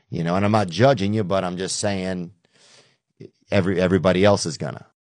And I'm not judging you, but I'm just saying everybody else is gonna.